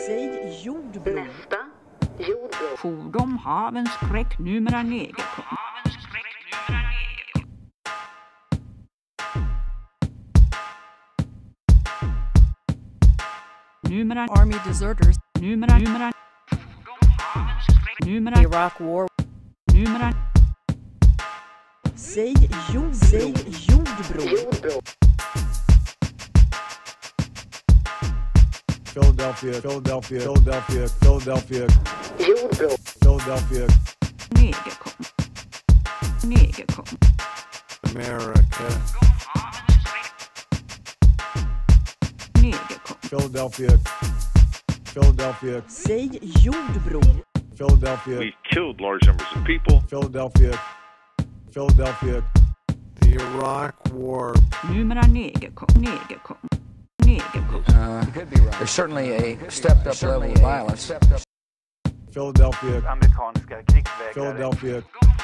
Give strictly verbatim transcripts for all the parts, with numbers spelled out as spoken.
Säg jordbro. Nästa jordbro. Fordom havens skräck numera negerkom. Numera Army deserters. numera numera numera Iraq war. numera Säg jord. Säg jordbro. Jordbro. Philadelphia, Philadelphia, Philadelphia, Philadelphia, Jordbro. Philadelphia, negerkom. Negerkom. America, Negerkom. Philadelphia, Philadelphia, Säg jordbro. Philadelphia, We killed large numbers of people. Philadelphia, Philadelphia, the Iraq War, Numera negerkom. Negerkom. Negerkom. Uh, there's certainly a stepped up level of violence. Philadelphia, Amerikanska krigsvägrare. Philadelphia,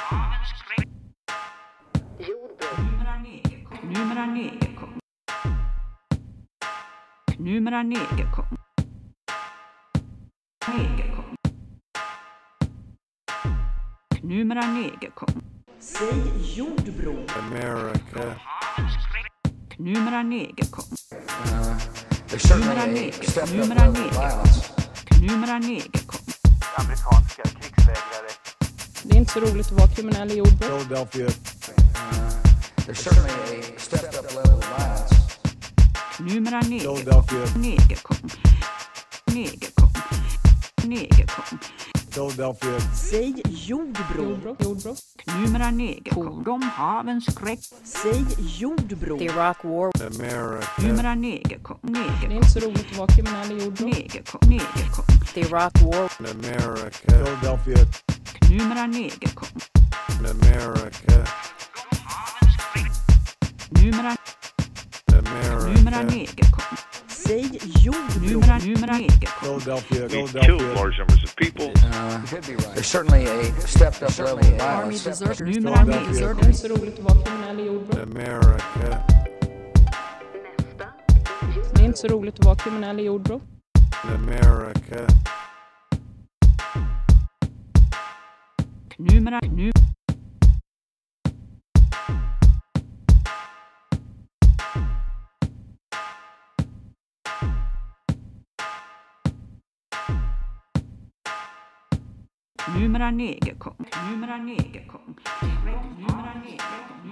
Jordbro. Numera negerkom. Numera negerkom. Numera negerkom. Negerkom. Numera negerkom. Säg jordbro. America, Numera negerkom. Uh, there's certainly a stepped up level of violence. Numera negerkom. Amerikanska krigsvägrare. Det är inte så roligt att vara kriminell i jordbruk. Philadelphia, Uh, there's certainly a stepped up level of violence. Numera negerkom. Philadelphia, Negerkom. Negerkom. Negerkom. Philadelphia, Säg jordbro. Jordbruk. Jordbruk. Numera negerkom. Fordom havens skräck. Säg jordbro. Iraq war. America, Numera negerkom. Det är Negerkom. inte så roligt att vara kriminell i jordbruk. Negerkom. Negerkom. Iraq war. America, Philadelphia, Numera negerkom. America, Numera numera America, negerkom. Säg jordbro. Numera numera negerkom. Philadelphia, We killed Philadelphia, large numbers of people. Uh, there's certainly a stepped up level of Army violence. deserters. Numera Army negerkom. Det är deserters. inte så roligt att vara kriminell i jordbruk. America, Nästa Det är inte så roligt att vara kriminell i jordbruk. America, Numera nu Numera negerkom. Numera negerkom. Numera negerkom.